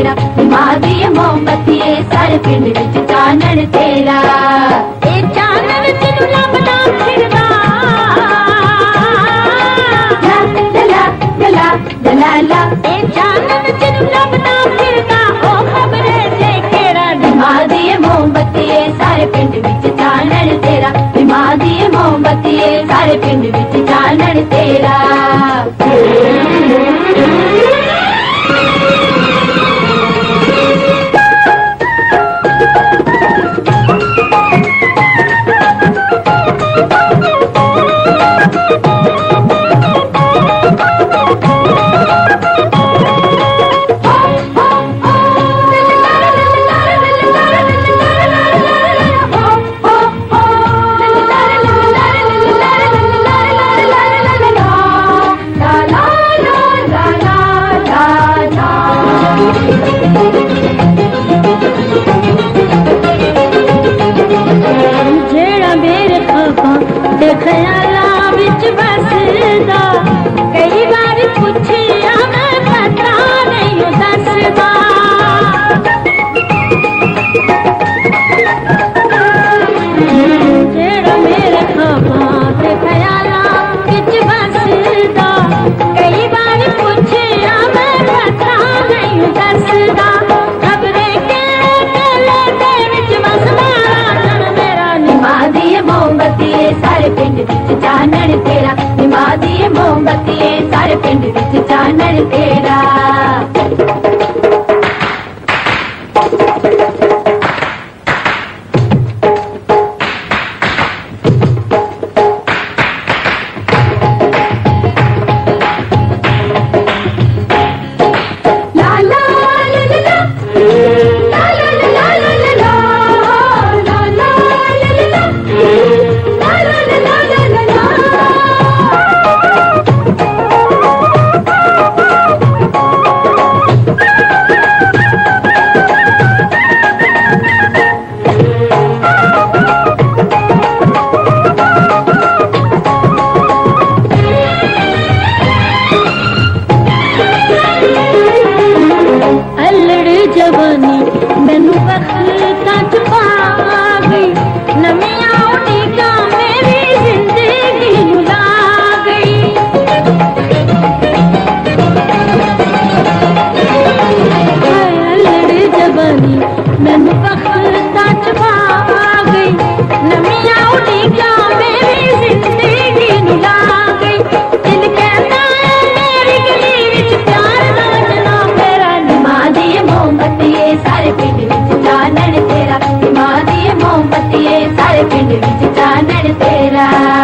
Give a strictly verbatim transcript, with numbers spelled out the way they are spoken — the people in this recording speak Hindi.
तेरा, मां दी मोमबत्ती सारे पिंड विच चानण तेरा। ए चानण तेनू लभदा फिरदा ला ला ला ला ला। ए चानण तेनू लभदा फिरदा ओ खबरे से केड़ा, मां दी मोमबत्ती सारे पिंड विच चानण तेरा, मां दी मोमबत्ती सारे पिंड विच चानण तेरा। जेड़ा मेरे ख्वाबा ते ख्यालां विच बसदा, कई बार पुछिया मैं पता नहीं दसदा। जेड़ा मेरे ख्वाबा ते ख्यालां विच बसदा, कई बार पुछिया मैं पता नहीं दसदा। खबरे केड़े गले दे विच बसदा मेरा, मां दी मोमबत्ती सारे पिंड विच चानण तेरा, मां दी मोमबत्ती सारे पिंड विच चानण तेरा। जवानी मैनू बखतां च पा गई, नवियां उड़ीकां मेरी जिंदगी नूं ला गई। अल्लड़ जवानी मैनू बखतां च पा गई, नवियां उड़ीकां मेरी जिंदगी नूं ला गई। दिल कहता है मेरी गली विच प्यार दा जना मेरा, मां दी मोमबत्ती सारे पिंड विच चानण तेरा, मां दी मोमबत्ती सारे पिंड विच चानण तेरा।